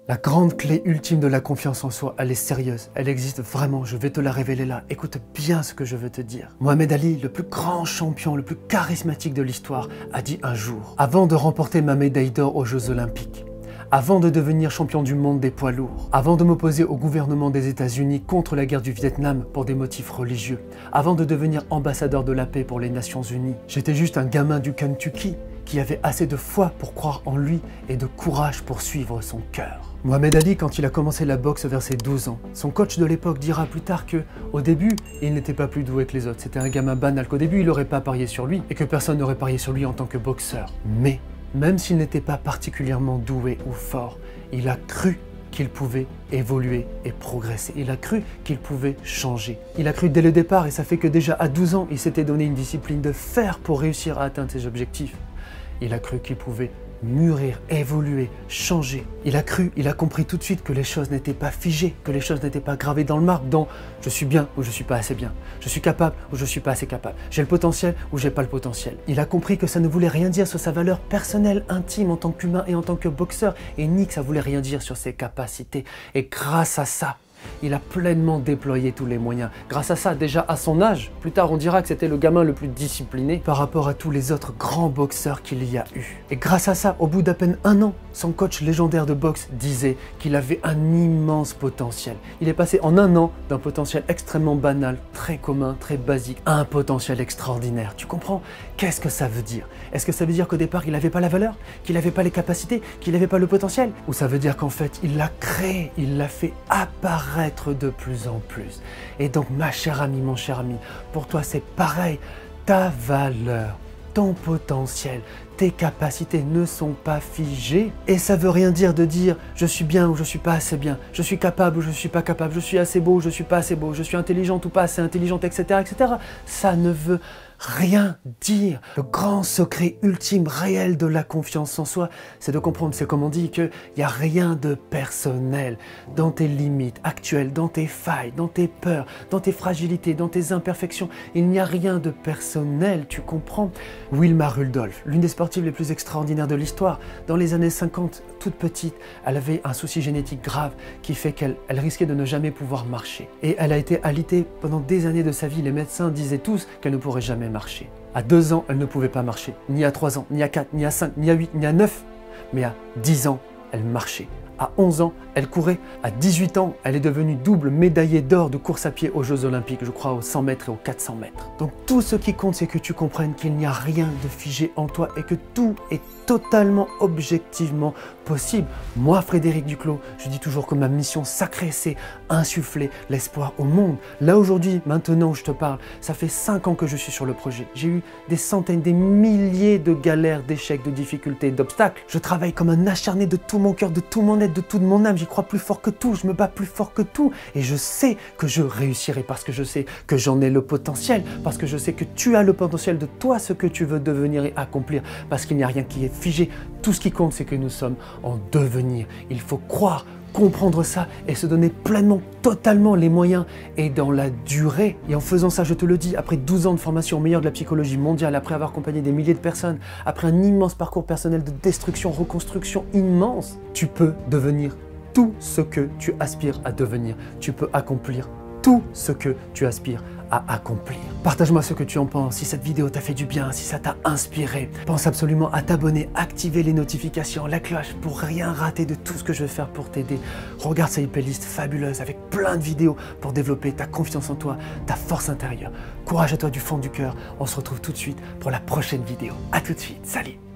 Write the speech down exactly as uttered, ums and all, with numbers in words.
La grande clé ultime de la confiance en soi, elle est sérieuse, elle existe vraiment, je vais te la révéler là. Écoute bien ce que je veux te dire. Mohamed Ali, le plus grand champion, le plus charismatique de l'histoire, a dit un jour, avant de remporter ma médaille d'or aux Jeux Olympiques, avant de devenir champion du monde des poids lourds, avant de m'opposer au gouvernement des États-Unis contre la guerre du Vietnam pour des motifs religieux, avant de devenir ambassadeur de la paix pour les Nations Unies, j'étais juste un gamin du Kentucky qui avait assez de foi pour croire en lui et de courage pour suivre son cœur. Mohamed Ali, quand il a commencé la boxe vers ses douze ans, son coach de l'époque dira plus tard que, au début, il n'était pas plus doué que les autres. C'était un gamin banal, qu'au début, il n'aurait pas parié sur lui et que personne n'aurait parié sur lui en tant que boxeur. Mais, même s'il n'était pas particulièrement doué ou fort, il a cru qu'il pouvait évoluer et progresser. Il a cru qu'il pouvait changer. Il a cru dès le départ et ça fait que déjà à douze ans, il s'était donné une discipline de fer pour réussir à atteindre ses objectifs. Il a cru qu'il pouvait mûrir, évoluer, changer. Il a cru, il a compris tout de suite que les choses n'étaient pas figées, que les choses n'étaient pas gravées dans le marbre, dans « je suis bien » ou « je suis pas assez bien »,« je suis capable » ou « je suis pas assez capable »,« j'ai le potentiel » ou « j'ai pas le potentiel ». Il a compris que ça ne voulait rien dire sur sa valeur personnelle, intime en tant qu'humain et en tant que boxeur, et ni que ça voulait rien dire sur ses capacités. Et grâce à ça, il a pleinement déployé tous les moyens. Grâce à ça, déjà à son âge, plus tard on dira que c'était le gamin le plus discipliné par rapport à tous les autres grands boxeurs qu'il y a eu. Et grâce à ça, au bout d'à peine un an, son coach légendaire de boxe disait qu'il avait un immense potentiel. Il est passé en un an d'un potentiel extrêmement banal, très commun, très basique, à un potentiel extraordinaire. Tu comprends? Qu'est-ce que ça veut dire? Est-ce que ça veut dire qu'au départ, il n'avait pas la valeur? Qu'il n'avait pas les capacités? Qu'il n'avait pas le potentiel? Ou ça veut dire qu'en fait, il l'a créé, il l'a fait apparaître de plus en plus? Et donc, ma chère amie, mon cher ami, pour toi, c'est pareil. Ta valeur, ton potentiel, tes capacités ne sont pas figées. Et ça veut rien dire de dire « je suis bien » ou « je suis pas assez bien »,« je suis capable » ou « je suis pas capable »,« je suis assez beau » ou « je suis pas assez beau »,« je suis intelligente » ou pas assez intelligente, et cetera, et cetera. Ça ne veut rien dire. Le grand secret ultime, réel de la confiance en soi, c'est de comprendre, c'est comme on dit, qu'il n'y a rien de personnel dans tes limites actuelles, dans tes failles, dans tes peurs, dans tes fragilités, dans tes imperfections. Il n'y a rien de personnel, tu comprends? Wilma Rudolph, l'une des sportives les plus extraordinaires de l'histoire, dans les années cinquante, toute petite, elle avait un souci génétique grave qui fait qu'elle elle risquait de ne jamais pouvoir marcher. Et elle a été alitée pendant des années de sa vie. Les médecins disaient tous qu'elle ne pourrait jamais marcher. À deux ans, elle ne pouvait pas marcher, ni à trois ans, ni à quatre, ni à cinq, ni à huit, ni à neuf. Mais à dix ans, elle marchait. À onze ans, elle courait. À dix-huit ans, elle est devenue double médaillée d'or de course à pied aux Jeux Olympiques, je crois aux cent mètres et aux quatre cents mètres. Donc tout ce qui compte, c'est que tu comprennes qu'il n'y a rien de figé en toi et que tout est totalement objectivement possible. Moi, Frédéric Duclos, je dis toujours que ma mission sacrée, c'est insuffler l'espoir au monde. Là, aujourd'hui, maintenant où je te parle, ça fait cinq ans que je suis sur le projet. J'ai eu des centaines, des milliers de galères, d'échecs, de difficultés, d'obstacles. Je travaille comme un acharné de tout mon cœur, de tout mon être, de toute mon âme. J'y crois plus fort que tout, je me bats plus fort que tout. Et je sais que je réussirai parce que je sais que j'en ai le potentiel, parce que je sais que tu as le potentiel de toi, ce que tu veux devenir et accomplir, parce qu'il n'y a rien qui est figé. Tout ce qui compte, c'est que nous sommes en devenir. Il faut croire, comprendre ça et se donner pleinement, totalement les moyens et dans la durée. Et en faisant ça, je te le dis, après douze ans de formation au meilleur de la psychologie mondiale, après avoir accompagné des milliers de personnes, après un immense parcours personnel de destruction, reconstruction immense, tu peux devenir tout ce que tu aspires à devenir. Tu peux accomplir tout ce que tu aspires à accomplir. Partage-moi ce que tu en penses, si cette vidéo t'a fait du bien, si ça t'a inspiré. Pense absolument à t'abonner, activer les notifications, la cloche pour rien rater de tout ce que je vais faire pour t'aider. Regarde cette playlist fabuleuse avec plein de vidéos pour développer ta confiance en toi, ta force intérieure. Courage à toi du fond du cœur. On se retrouve tout de suite pour la prochaine vidéo. À tout de suite. Salut!